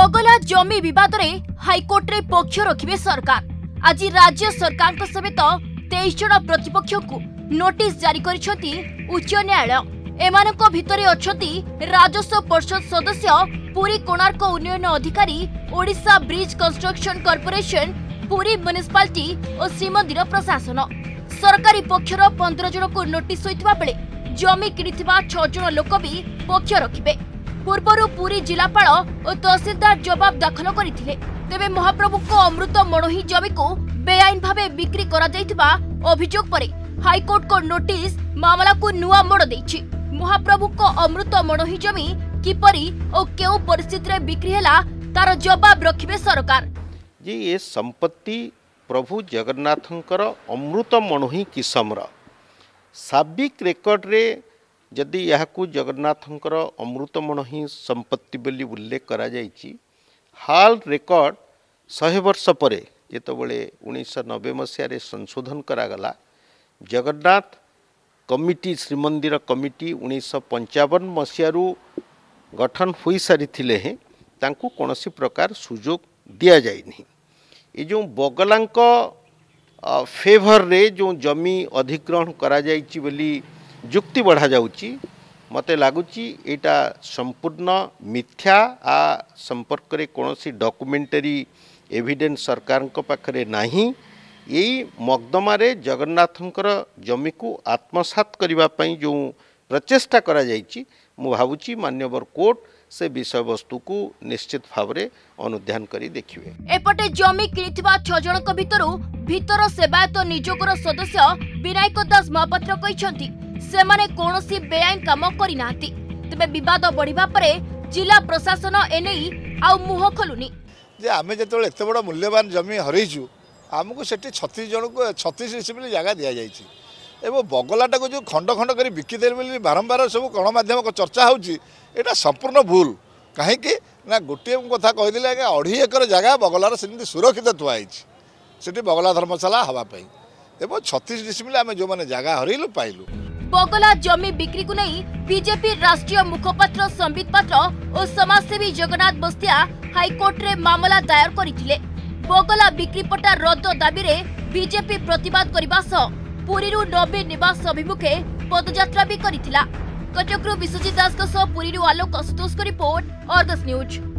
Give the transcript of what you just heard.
बगला जमी विवाद रे हाईकोर्ट रे पक्ष रखिबे सरकार। आज राज्य सरकार समेत 23 जन प्रतिपक्ष को नोटिस जारी करिसेंती उच्च न्यायालय। एमानक भितरे अछंती राजस्व परिषद सदस्य, पुरी कोणार्क उन्नयन अधिकारी, Odisha bridge construction corporation, Puri municipality और श्रीमंदिर प्रशासन। सरकारी पक्षर 15 जन को नोटिस होइतबा बेले जमी किनिथिबा 6 जन लोक भी पक्ष रखिबे। पूर्वर पुरी जिलापाल और तहसीलदार जवाब दाखल करथिले। तेबे महाप्रभु को अमृत मणोही जमी को बेआईन भावे बिक्री करा जायतिबा अभियोग परे हाईकोर्ट को नोटिस मामला को नुआ मोड़ देछि। महाप्रभु को अमृत मणोही जमी किपरि और केउ परिस्थिति रे बिक्री हैला तार जवाब रखिबे सरकार। जी ये संपत्ति प्रभु जगन्नाथंकर अमृत मणोही किसमर साबिक रेकर्ड रे जदि यह जगन्नाथंकर अमृतमण ही संपत्ति बोली उल्लेख करा जाइछि। हाल रेकर्ड 100 वर्ष परे जेतबले 1990 मसीह संशोधन करागला। जगन्नाथ कमिटी श्रीमंदिर कमिटी 1955 मसीह गठन हो सारी हैं, तांकु कौनसी प्रकार सुजोग दिया जाए नहीं। ये जो बगलांक फेवर रे जो जमी अधिग्रहण करा जाइछि बोली जुक्ति बढ़ा जाउची, मते लागुची एटा संपूर्ण मिथ्या। आ संपर्क रे कोनोसी डॉक्यूमेंटरी एविडेंस सरकार को पाखरे नाही। यही मकदमा रे जगन्नाथंकर जमी को आत्मसात करिबा पई जो प्रचेष्टा करा जाइची, मु भावुची मान्यवर कोर्ट से विषय वस्तु को निश्चित भाव रे अनुध्यान करी देखिबे। एपटे जमी किनिथिबा 6 जनक भीतर सेवायत नियोगर सदस्य विनायक दास महापात्र कहिसंती सेमाने कोनोसी बेआईन काम करि नांती। तबे विवाद बढ़िबा परे जिला प्रशासन एनेई आ मुह खोलुनी जे आमे जेतबेले एते बड़ मूल्यवान जमी हरैछु, हमकु सेठी 36 जन को 36 डिसिमिल जगह दिया जायछि। एवं बगलाटा को जो खंड खंड कर बिकिदेले बोली बारंबार सब गणमाध्यम को चर्चा होउछि, एटा संपूर्ण भूल। कहीं ना गोटे कथा कहीदेले आगे 2.5 एकर जगह बगलार सेमती सुरक्षित थुआई, सेठी बगला धर्मशाला हवा पाई। एवं 36 डिसिमिल आमे जो माने जगह हरैलु पाइलु। बगला जमी बिक्री को नहीं बीजेपी राष्ट्रीय मुखपात्र संबित पात्र और समाजसेवी जगन्नाथ बस्तिया हाईकोर्ट रे मामला दायर करथिले। बगला बिक्री पट्टा रद्द दाबी रे बीजेपी प्रतिवाद करबा सह पुरीरू नवीन निवास अभिमुखे पदयात्रा भी करिथिला। कटकरू विश्वजीत दास पुरीरू आलोक असुतोष को रिपोर्ट, अर्गस न्यूज।